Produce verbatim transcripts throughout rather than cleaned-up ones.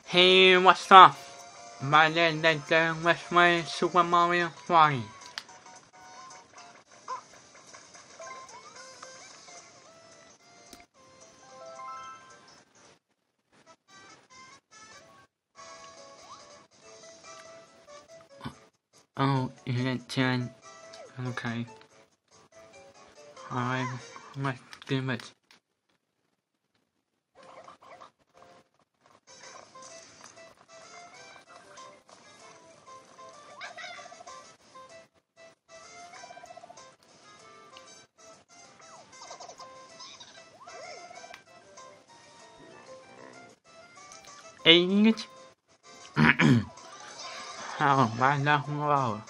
Hey, what's up? My name is Let's play Super Mario Party. Oh, is it ten? Okay. Alright, let's do it. Eight? Oh, my God.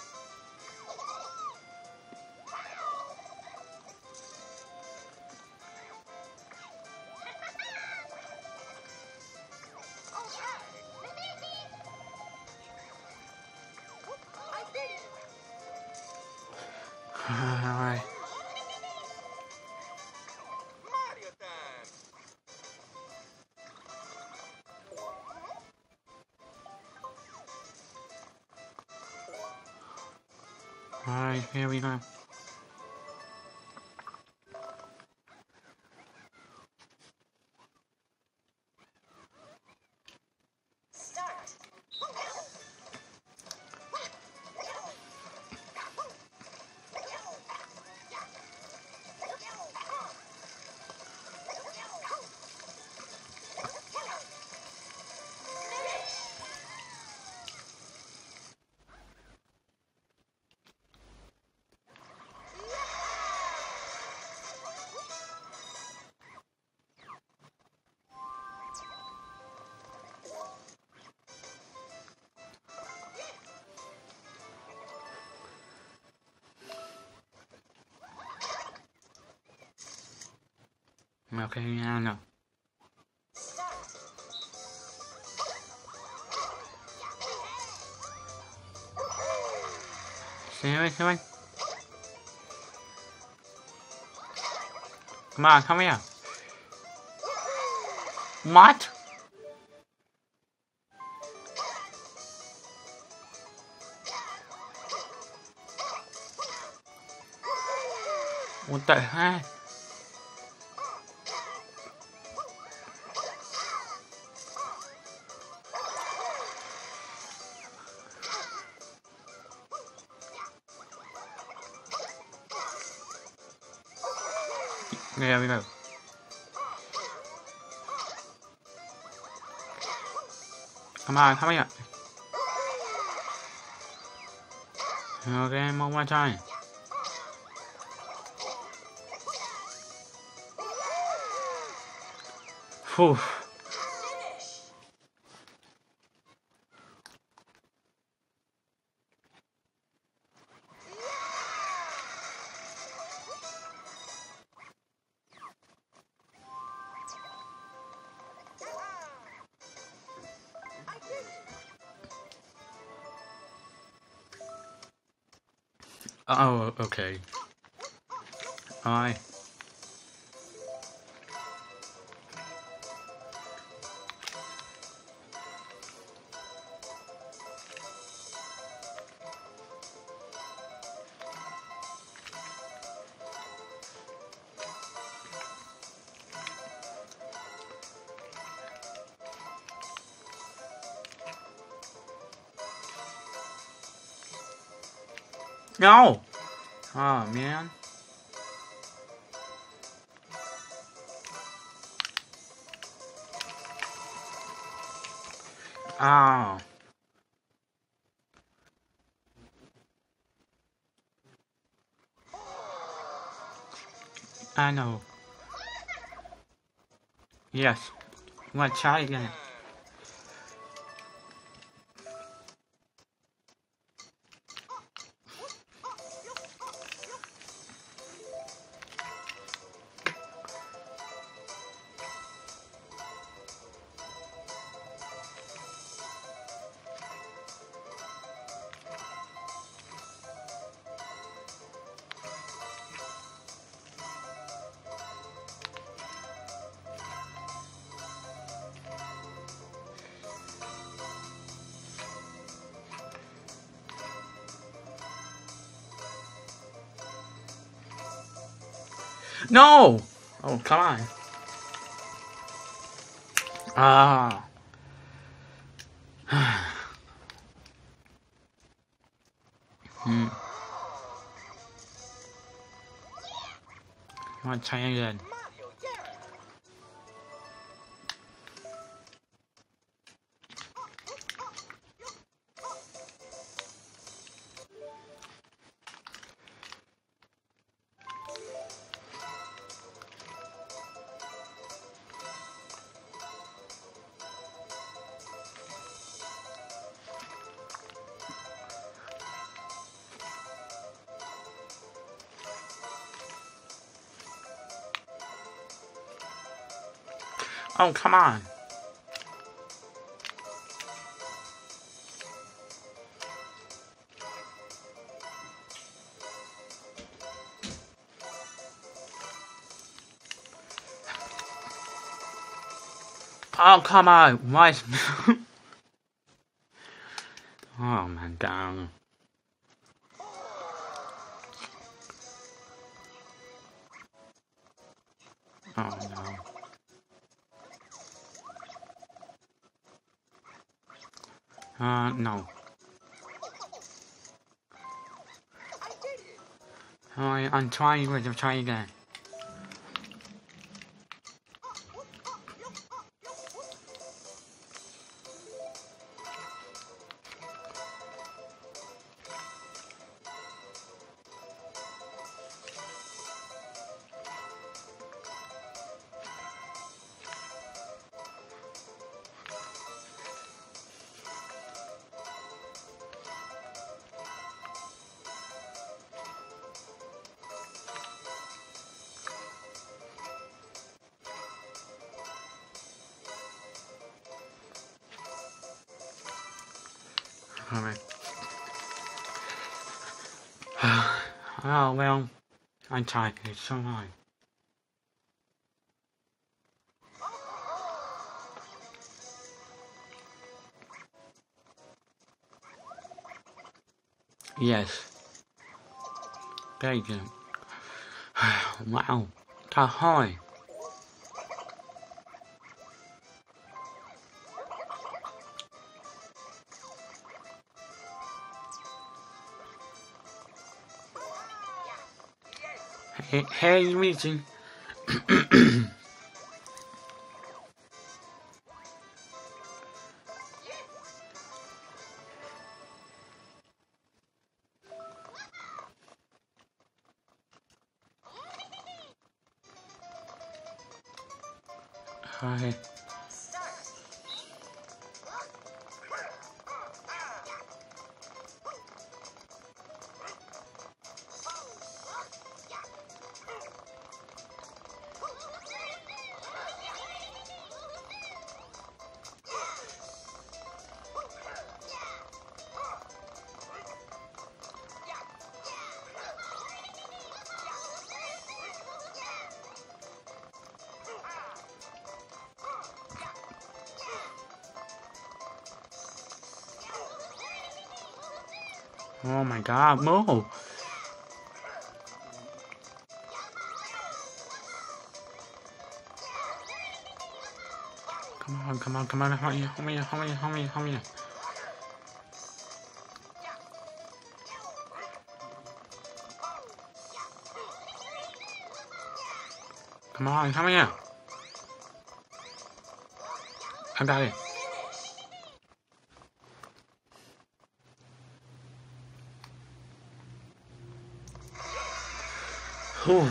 Alright. Alright, here we go. Okay, I know. Seriously? Come on, come here. What? What the heck? There we go. Come on, come here. Okay, one more time. Whew. Oh, okay. Alright. No! Oh, man. Oh. I know. Yes. Let's try again. No! Oh, come on. Ah. hmm. I want to try again. Oh, come on. Oh, come on. Why is... oh, my God. Oh, no. Uh, no. Alright, I'm trying with the try again. Alright. Oh, well, I tried. It's so hard. Yes. Very good. Wow. How hard. Hey, hey, Luigi. Hi. Oh my God, move! Come on, come on, come on, help me, help me, help me, help me, help me. Come on, come here. I got it. Whew.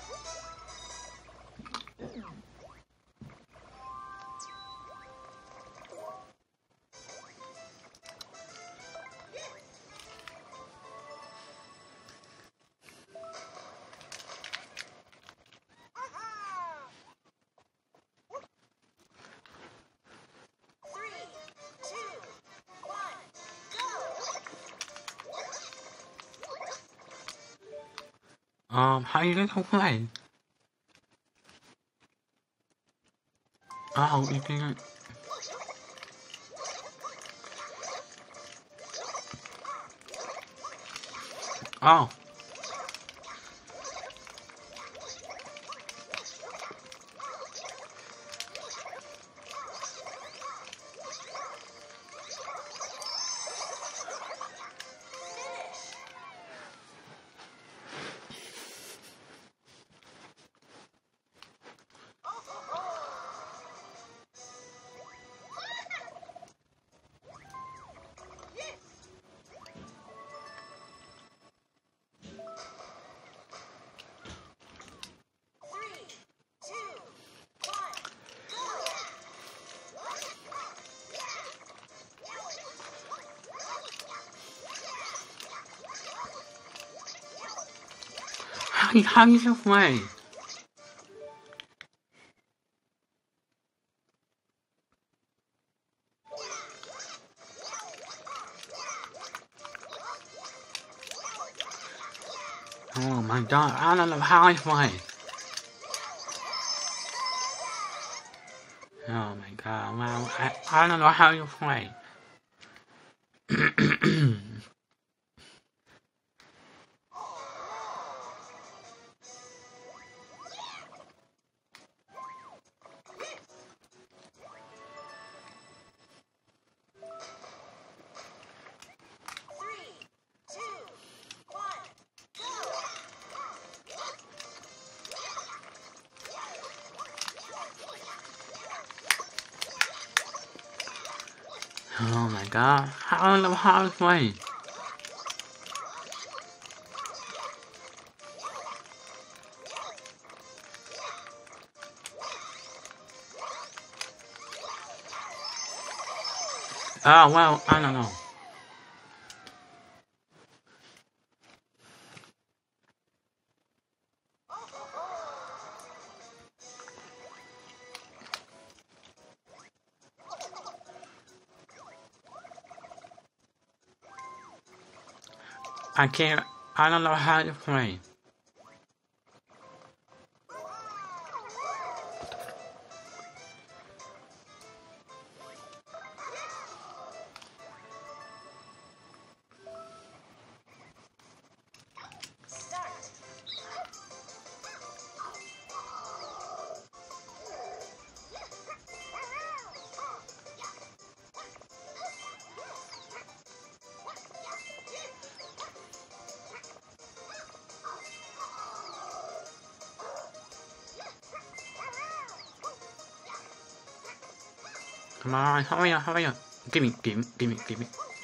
Um, how you gonna play? Oh, you can. Oh. How, how you just play? Oh my god, I don't know how I play. Oh my god, wow, I, I don't know how you play. Oh my god, I don't know how to play. Oh well, I don't know. I can't, I don't know how to play. Come on, hurry up, hurry up. Gimme, gimme, gimme, gimme.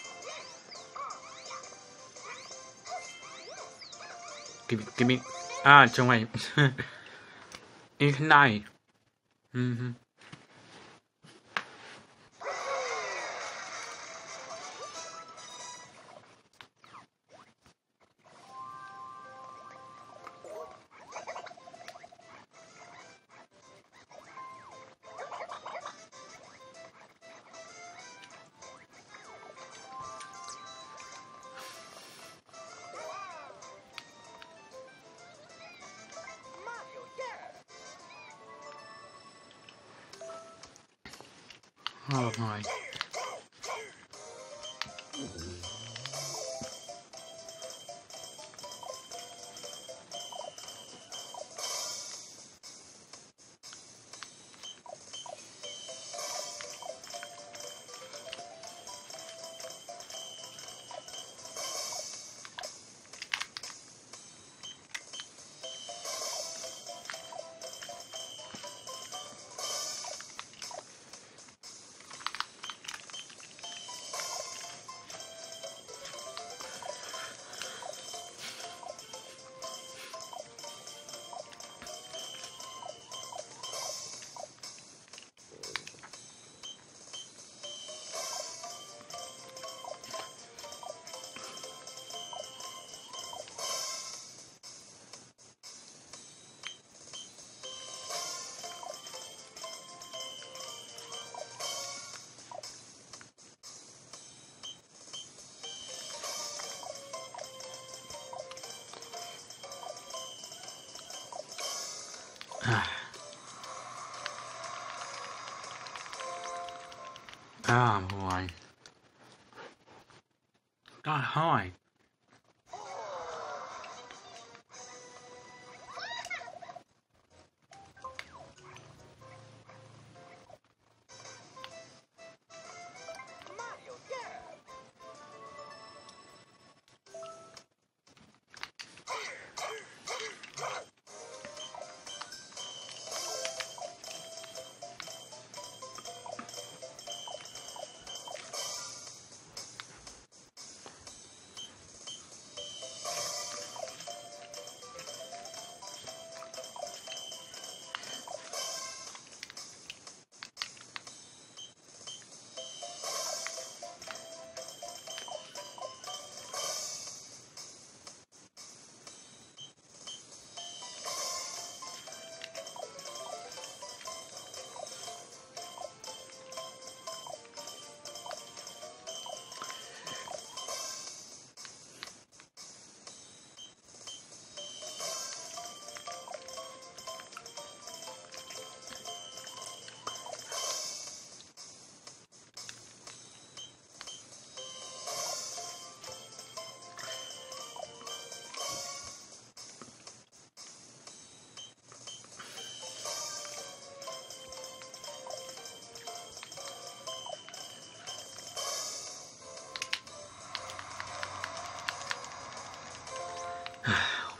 Gimme, gimme. Ah, trời ơi. Ignite. Mm-hmm. Oh my. Oh boy. God, hi.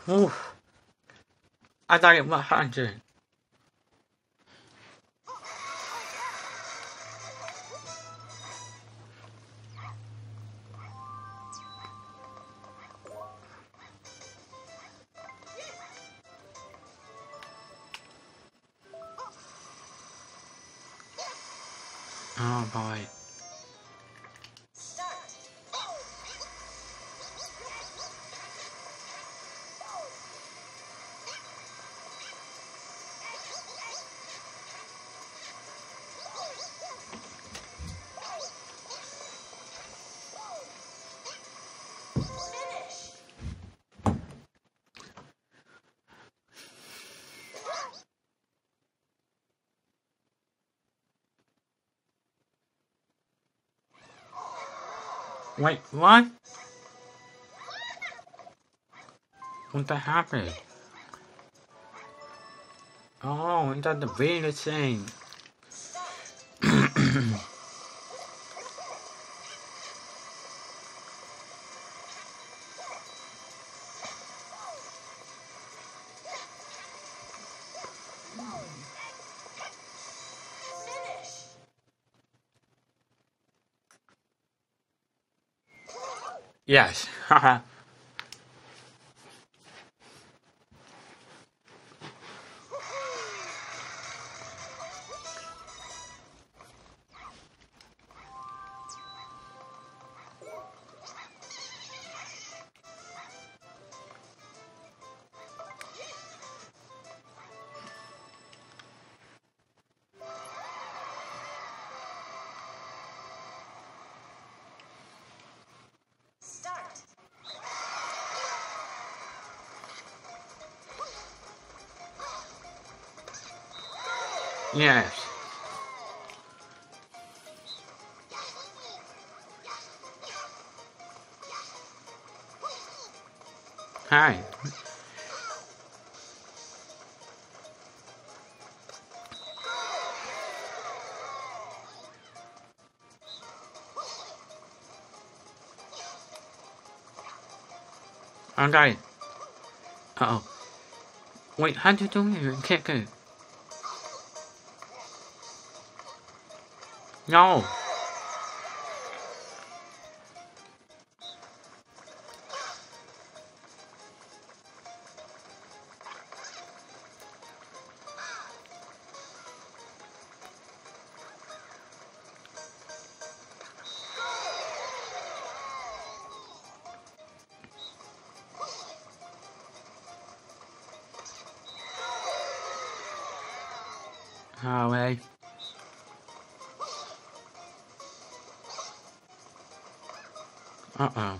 Oof. I thought it was one hundred. Oh boy. Wait, what? What the happened? Oh, I thought the video thing. Yes. Haha. Yes. Hi. I got it. Uh oh. Wait, how'd you do it? Kick it. No. Oh, wait. Uh oh.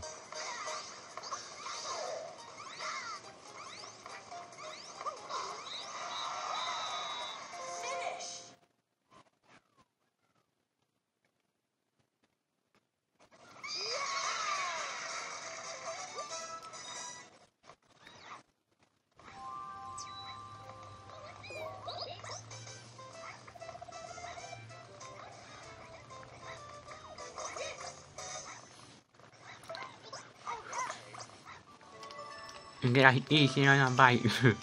You get easy on a bite.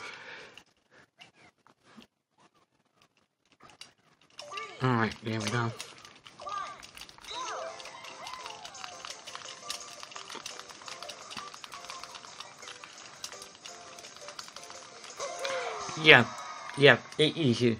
Alright, there we go. Yep. Yep, it easy.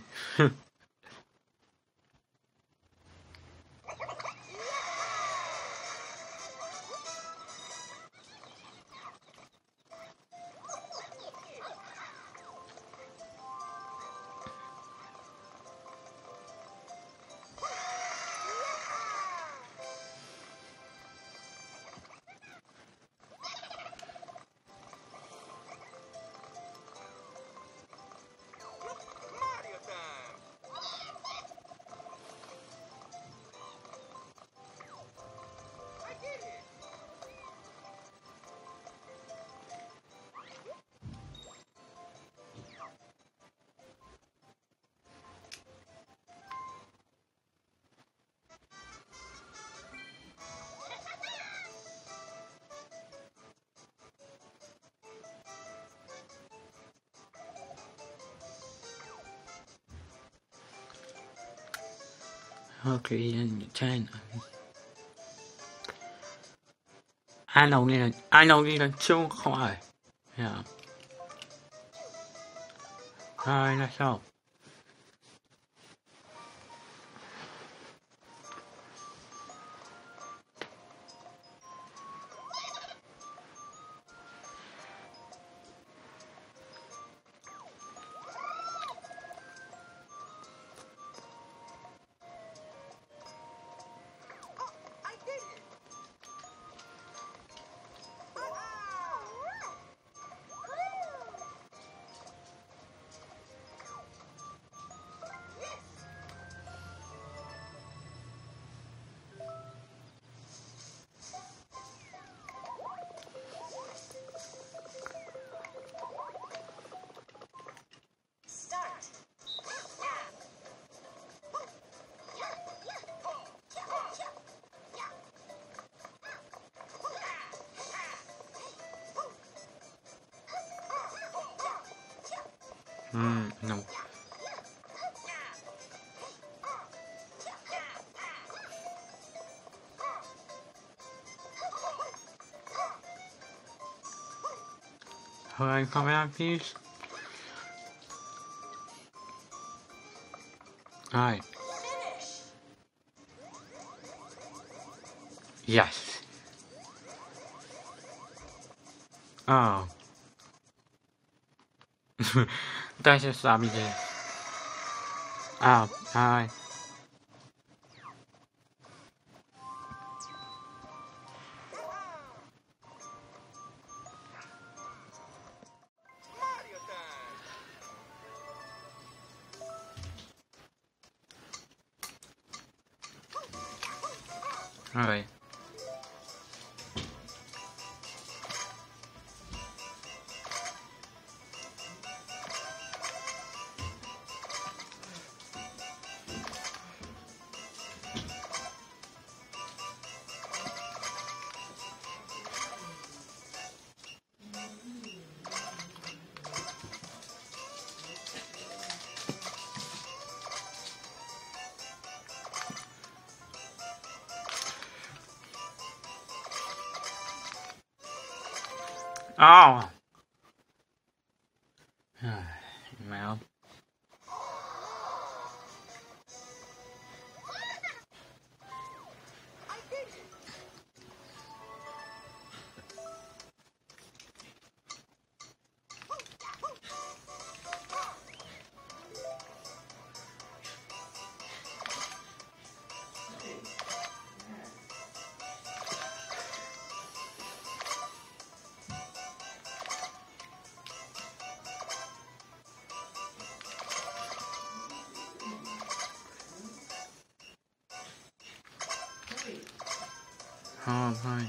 Okay, and ten. I don't need a, I don't need a two car. Yeah. Alright, let's go. Hmm, no. Alright, come out, please. Alright. Yes. Oh. That's just stop me there. Oh, alright. Alright. Oh! Well. Oh, fine.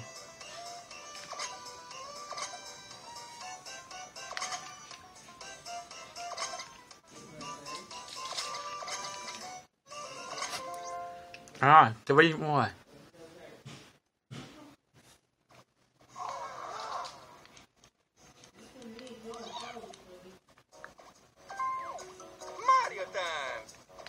Ah, three more. Mario time!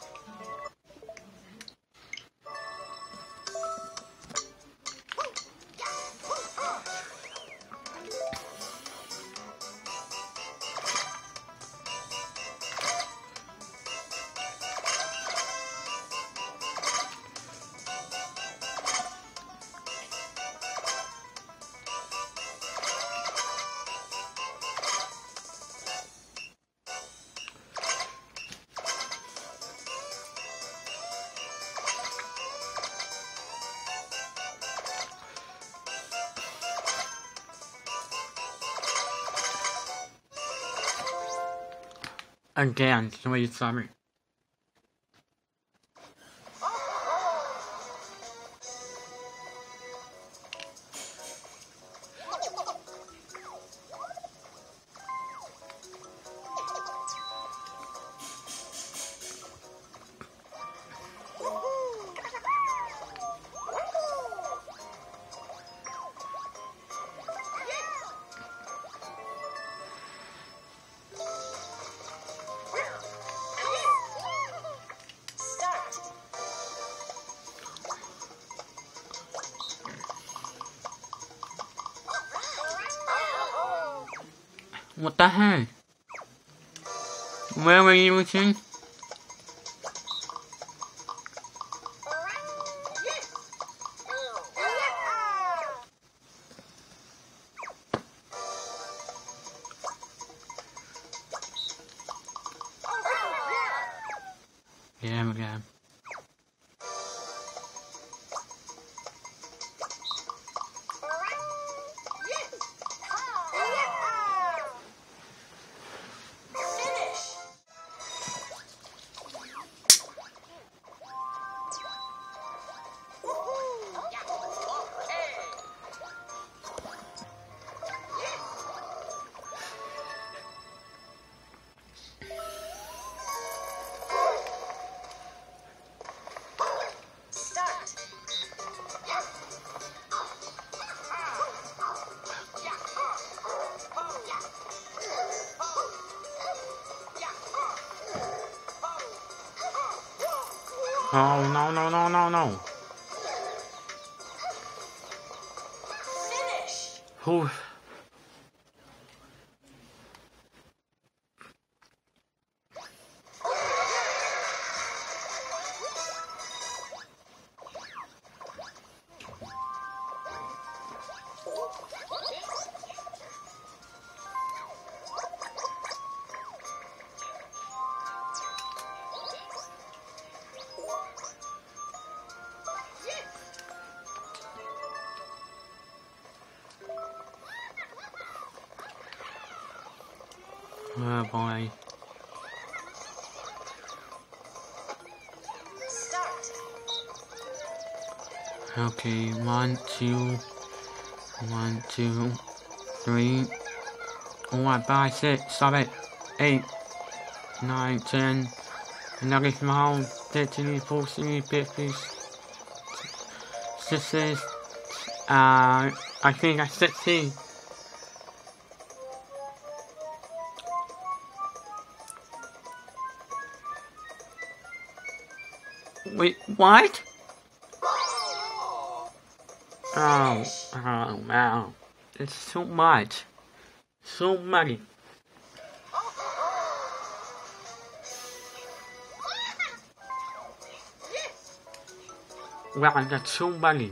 Again, somebody saw me. What the heck? Where were you looking? Yeah, we go. Oh, no, no, no, no, no. Finish. Whew. Oh boy. Start. Okay, one, two, one, two, three, four, five, six, seven, eight, nine, ten, eleven, twelve, thirteen, fourteen, fifteen, sixteen, uh, I think that's sixteen. Wait, what? Oh, oh, wow. It's so much. So many. Wow, that's so many.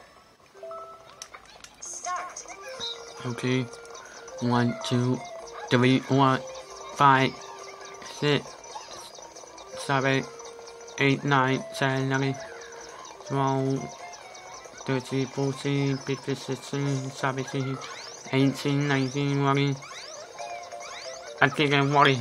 Okay. One, two, three, four, five, six, seven, eight, nine, ten, eleven, twelve, thirteen, fourteen, fifteen, sixteen, seventeen, eighteen, nineteen, twenty. I think I'm worried.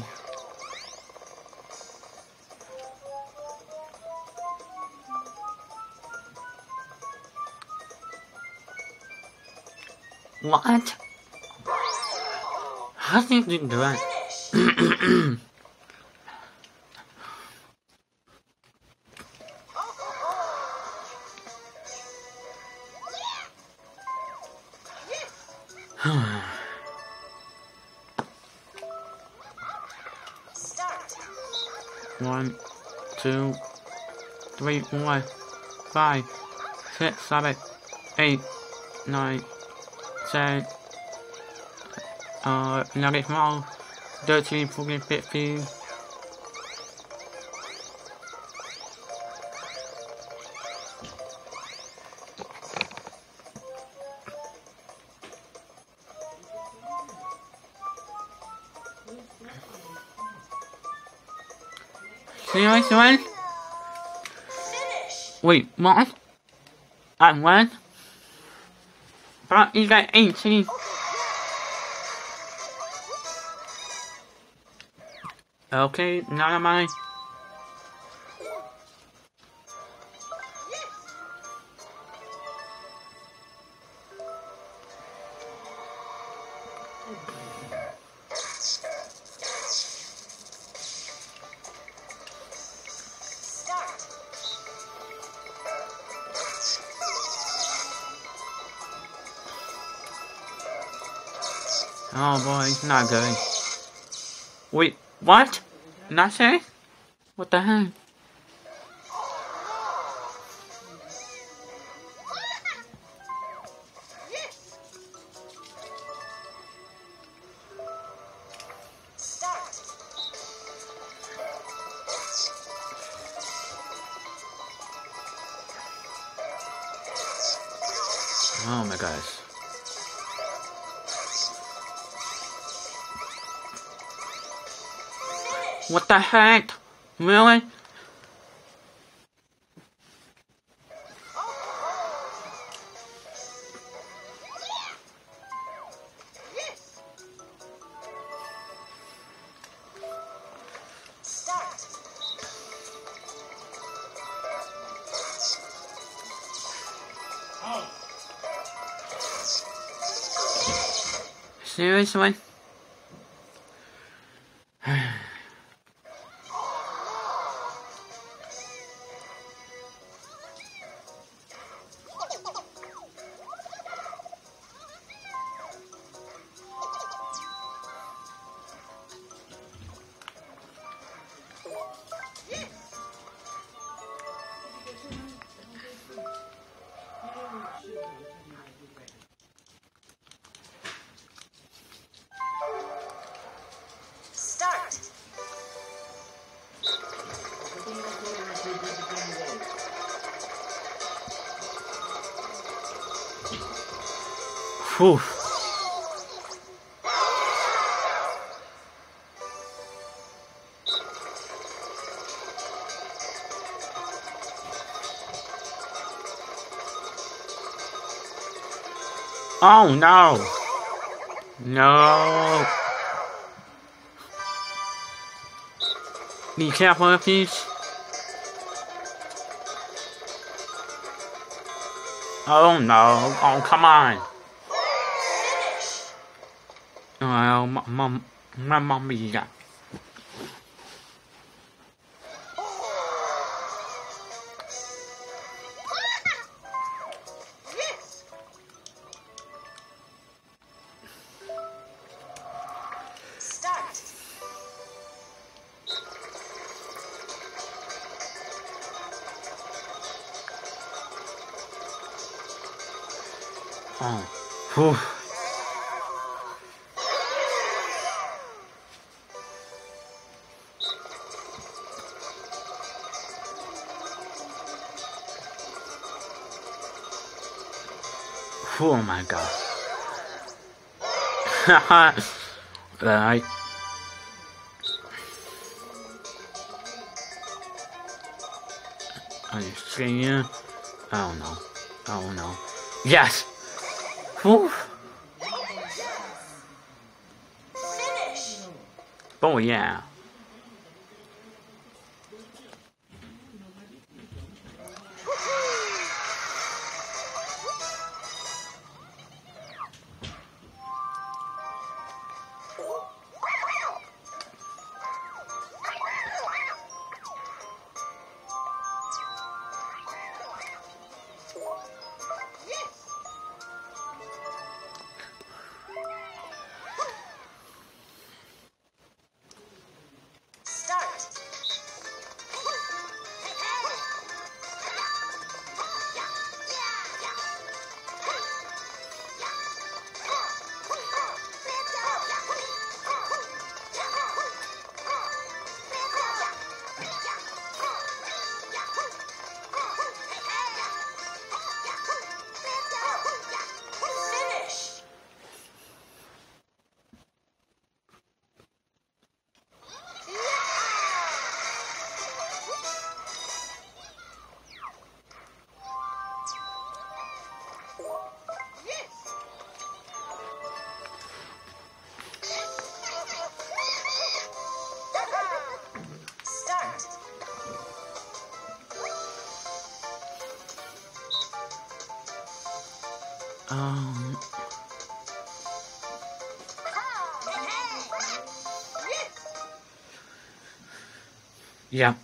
What? How did you do that? One, two, three, four, five, six, seven, eight, nine, ten, uh, eleven, twelve, thirteen, fourteen, fifteen. Seriously? Wait, what? And when? But you got eighteen. Okay, none of mine. Oh boy, not good. Wait, what? Nothing? What the heck? Oh my gosh. What the heck? Really? Seriously? Whew. Oh no! No! Be careful, please. Oh no! Oh, come on! Oh, mom, my mommy, yeah. Oh, whew. Oh my god. Right. Are you seeing? Oh no. Oh no. Yes! Whew. Oh yeah. Um. Yeah.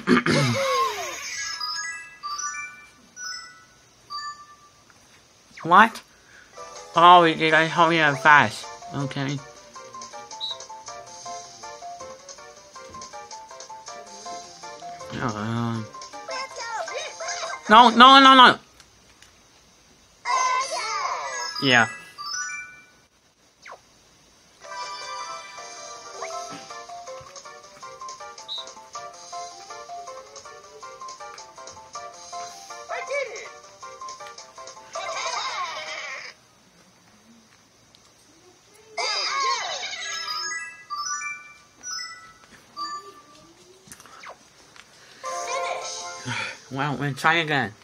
What? Oh, you guys hurry up fast. Okay. Uh, no, no, no, no. Yeah. Well, we'll try again.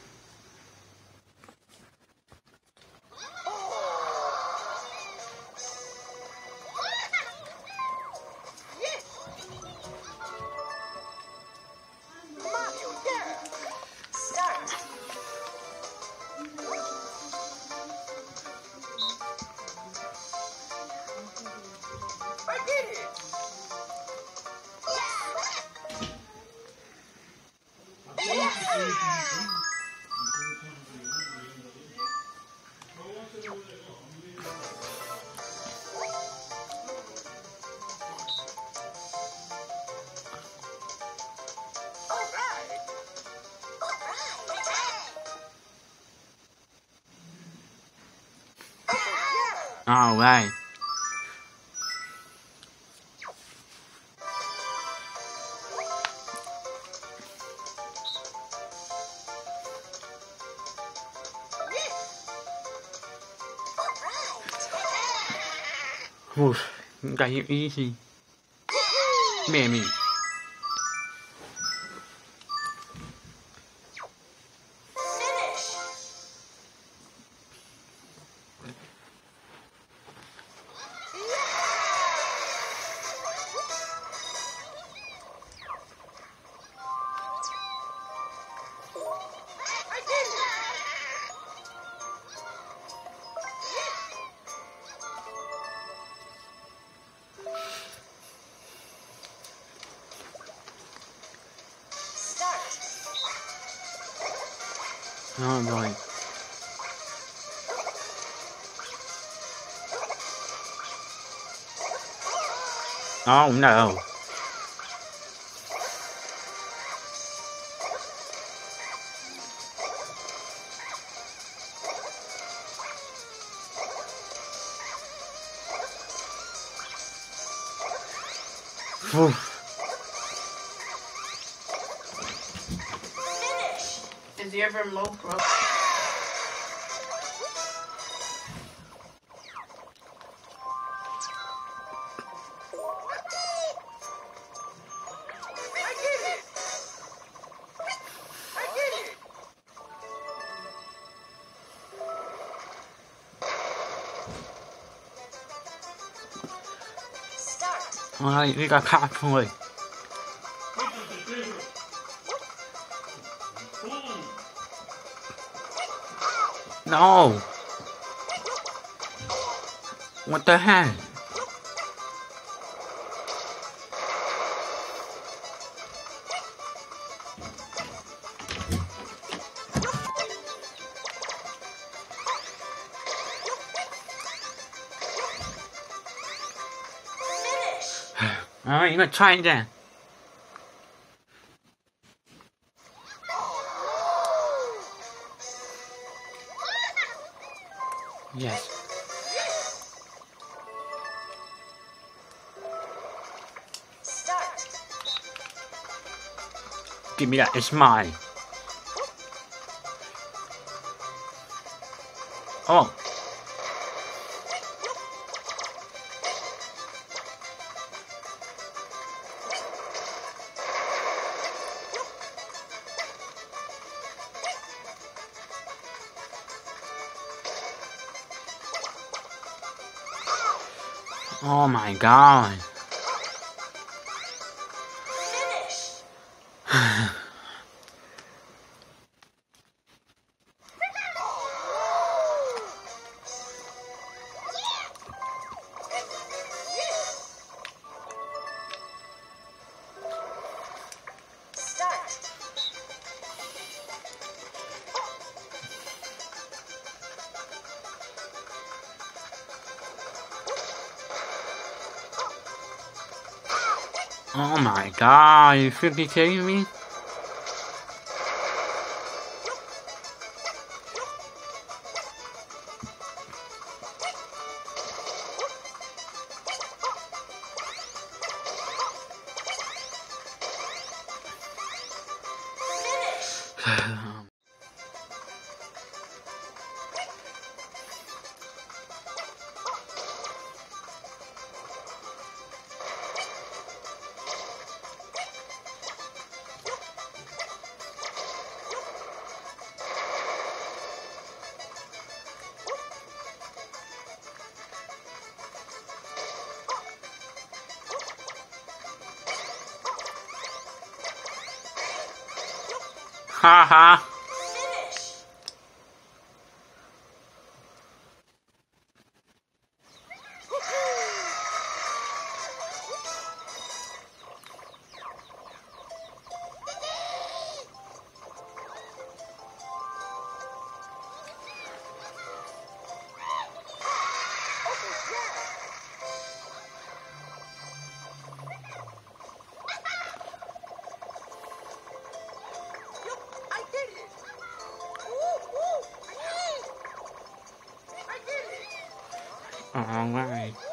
All right. Oof, got you easy. Baby. Oh boy. Oh no. Whew. Is your remote broken? Alright, we got cat toy. No! What the heck? Alright, you're gonna try again. Yes. Start. Give me that, it's mine. Oh. Oh my god. Oh my god, are you freaking kidding me? Haha. Finish. I did it! Woo, woo. I did it! Alright.